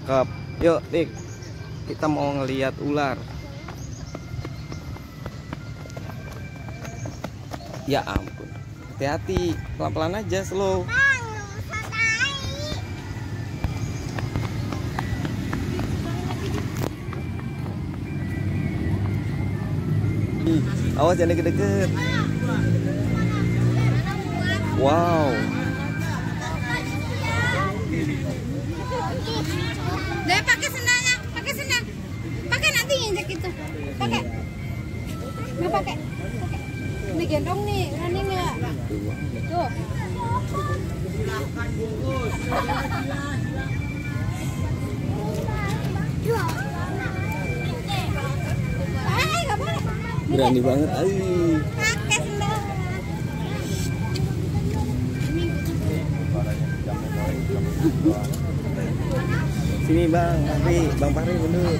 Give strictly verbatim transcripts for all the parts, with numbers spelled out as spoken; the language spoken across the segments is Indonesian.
Cakep. Yuk, Dik. Kita mau ngelihat ular. Ya ampun. Hati-hati, pelan-pelan aja, slow. Awas jangan deket-deket. Wow. Deh pakai sendalnya, pakai sendal. Pakai nanti injek itu. Pakai. Nggak pakai. Pakai. Digendong nih, berani nggak? Tuh. Ah, nggak boleh. Berani banget. Aduh. Pakai sendal. Sini Bang, Fahri, Bang Fahri mundur.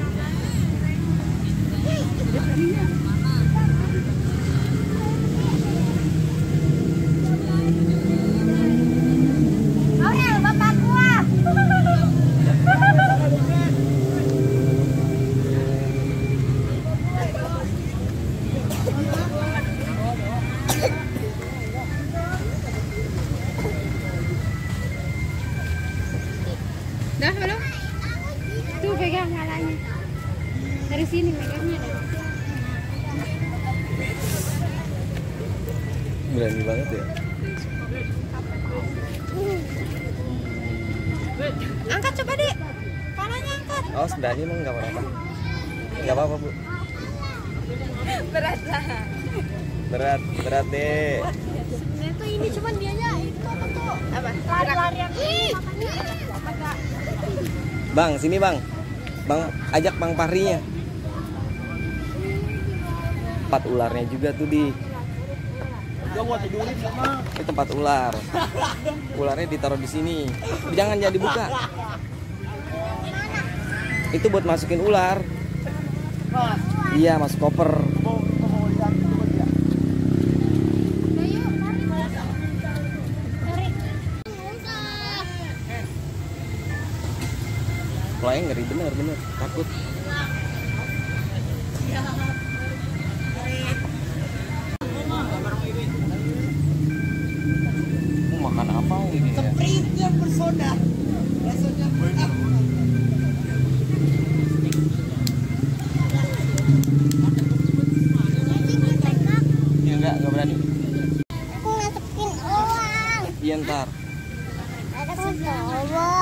Aurel, bapak gua. Dah belum? Tuh pegang malanya. Dari sini pegangnya deh. Berani banget ya. Angkat coba deh. Palanya angkat. Oh, berani emang nggak apa-apa. Nggak apa-apa Bu. Berat lah. Berat, berat deh. Sebenarnya tuh ini cuman dianya itu apa tuh? Apa? Lari-larian. Bang, sini Bang. Bang, ajak Bang Fahrinya. Tempat ularnya juga tuh di. Ini tempat ular. Ularnya ditaruh di sini. Jangan jadi buka. Itu buat masukin ular. Iya, masuk koper. Mulai ngeri bener-bener, takut. Mau makan apa ini ya? Sprite yang bersoda. Rasanya enak. Ya enggak, enggak berani. Aku masukin uang. Iya ntar. Ada sendal.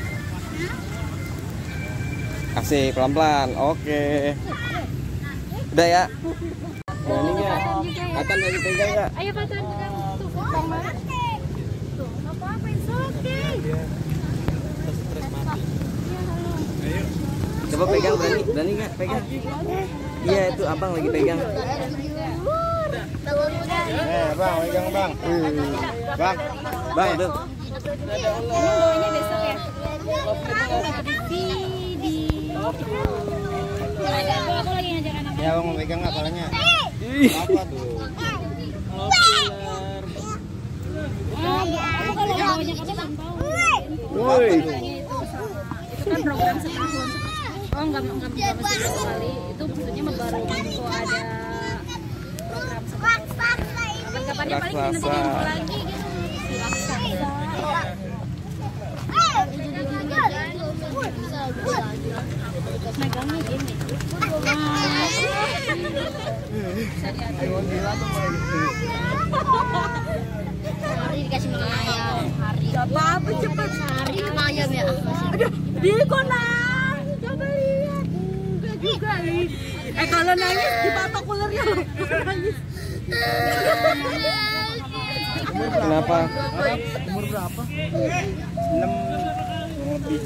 Kasih pelan-pelan, oke. Udah ya. Berani nggak? Atan lagi pegang nggak? Ayo Patan pegang. Tuh, gampang banget. Tuh, apa-apa, it's okay. Coba pegang, berani, berani nggak? Pegang. Iya itu abang lagi pegang. Eh, Bang, pegang Bang. Bang, Bang tuh. Ini bawanya besok ya. Di di. Aku lagi ngajak anak. ya Bang pegang nggak palanya? Ih. Apa tuh? Aku kalau bawanya kamu belum tahu. Woi. Itu kan program setahun. Oh enggak enggak enggak mesti sekali. Itu maksudnya baru kalau ada program setahun. Kapan-kapannya paling nanti diinfo lagi gitu. Megangnya gini. Hari dikasih makan ayam. Hari. Apa-apa cepat. Hari makan ayam ya. Aduh, dikonang. Coba lihat. Enggak juga nih. Eh kalau nangis dipatok ularnya loh. Nangis. Kenapa? Umur berapa? enam lebih.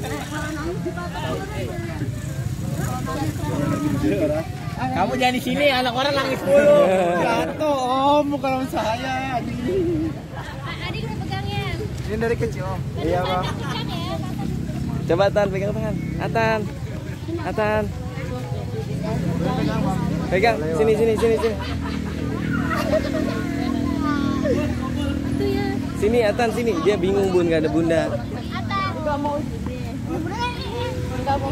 Kamu jangan di sini, anak orang nangis mulu. Jatuh Om, bukan om saya. Adik udah pegangnya. Ini dari kecil Om. Iya Bang. Coba Atan pegang tangan. Atan. Atan. Pegang sini sini sini sini. Sini Atan sini. Dia bingung Bun, nggak ada bunda. Enggak mau sini. kamu.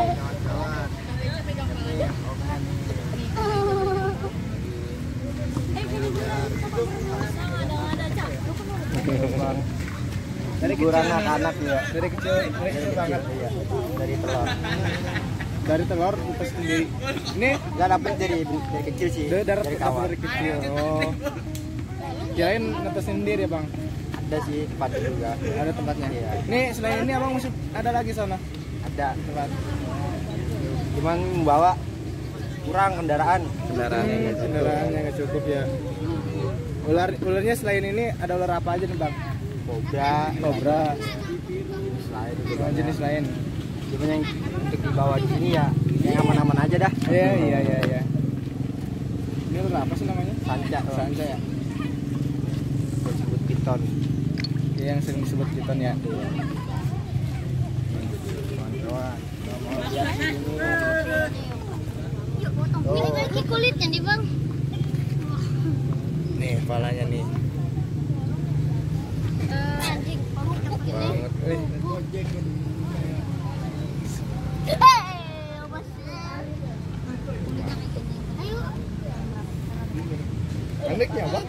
Dari kecil anak-anak ya. Dari kecil, dari kecil banget. Iya, dari telur. Dari telur lepas sendiri. Ini Nggak dapet dari dari kecil sih. dari dari, dari kawan. dari kecil. Oh. Kirain netes sendiri ya bang? Ada sih tempat juga. Ada tempatnya. Iya. Nih selain ini abang masih ada lagi sana Ada. tempat. Cuman membawa kurang kendaraan. Kendaraannya Hmm, nggak cukup. kendaraannya nggak cukup ya. Ular ularnya selain ini ada ular apa aja nih bang? Kobra, Kobra. lain Oh, jenis lain. Cuman yang untuk dibawa di sini ya yang aman-aman aja dah. Iya iya iya iya. Ini ular apa sih namanya? Sanca, Sanca ya. disebut piton. Iya, yang sering disebut piton ya. Ini lagi kulitnya nih bang. Nih kepalanya nih. Eh, anjing. Banget. Eh, Ayo. Pendeknya bang.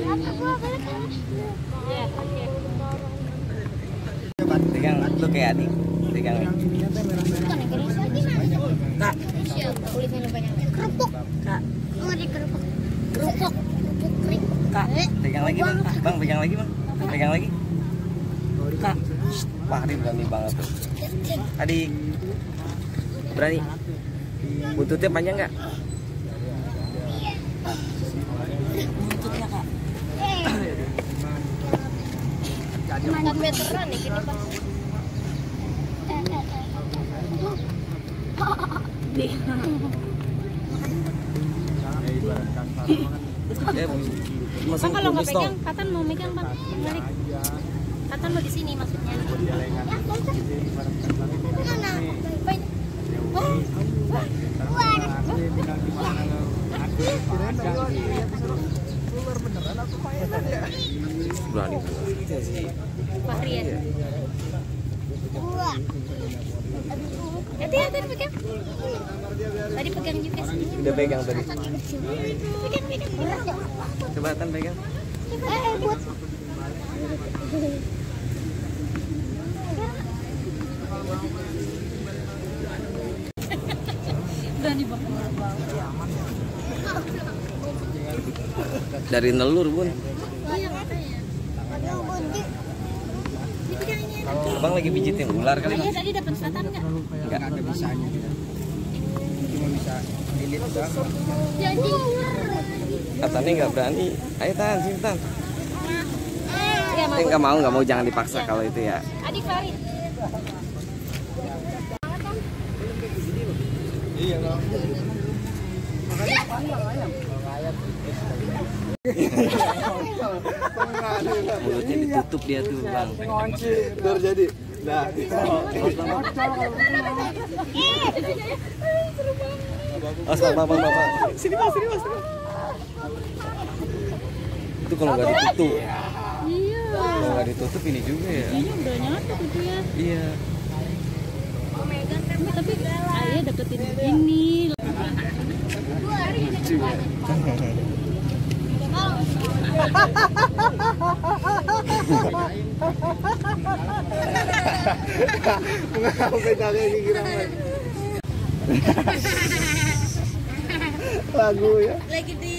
coba pegang lu kayak adik. Pegang. Kak, siapa kulitnya banyak? Kerupuk. Kak, mau di kerupuk. Kerupuk. Kerupuk kering. Kak, pegang lagi bang. Bang pegang lagi bang. Pegang lagi. Kak. Shh, wah ini berani banget tuh. Adik. Berani. Buntutnya panjang nggak? Buntutnya kak. empat meteran nih gini pas. Ya, Bang kalau nggak pegang, Katan mau megang bang, balik. Katan mau di sini maksudnya. Mana? berani. Fahri ya. Hati-hati pegang. Tadi pegang juga sih. Udah pegang tadi. Pegang, pegang. Coba Tan pegang. Eh, eh, buat. Berani banget. Dari nelur bun. Iya makanya. Abang lagi pijitin ular kali bang? Iya tadi dapat selatan nggak? Enggak. Ada bisanya. Cuma bisa lilit doang. Janji. Katanya nggak berani. Ayo Tan, sini Tan. Ya, Eh nggak mau, nggak mau, jangan dipaksa kalau itu ya. Adik Farid. Iya bang. Mulutnya ditutup dia tuh bang. Ngonci biar jadi. Nah, Oh bang, bang, bang, bang. Sini bang, sini bang, sini bang. Itu kalau nggak ditutup, Iya. kalau nggak ditutup ini juga ya. Ini udah nyatu gitu ya. Iya. Tapi ayah deketin ini. Lucu ya. Mengapa pedangnya kira lagu ya. Lagi di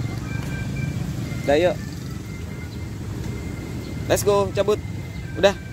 Udah yuk. Let's go, cabut. Udah.